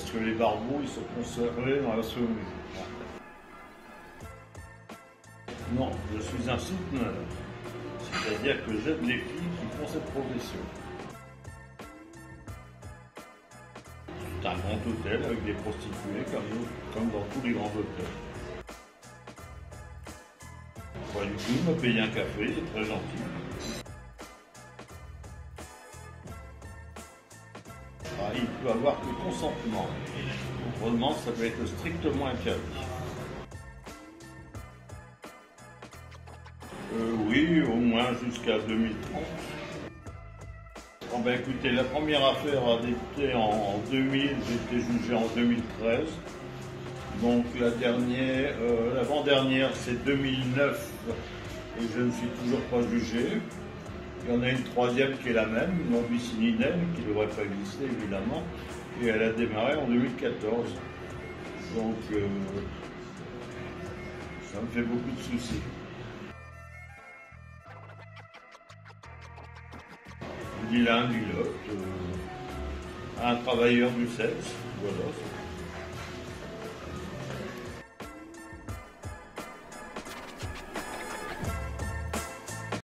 parce que les barbeaux, ils sont conservés dans la saumure. Non, je suis un souteneur, c'est-à-dire que j'aide les filles qui font cette profession. C'est un grand hôtel avec des prostituées comme dans tous les grands hôtels. Pas du tout, il m'a payé un café, il est très gentil. Il peut avoir que consentement. Autrement, ça peut être strictement interdit. Oui, au moins jusqu'à 2030. Bon, ben, écoutez, la première affaire a été en 2000, j'ai été jugé en 2013. Donc la dernière, l'avant-dernière, c'est 2009 et je ne suis toujours pas jugé. Il y en a une troisième qui est la même, une ambicininelle, qui ne devrait pas exister évidemment, et elle a démarré en 2014. Donc ça me fait beaucoup de soucis. Ni l'un ni l'autre, un travailleur du sexe, voilà.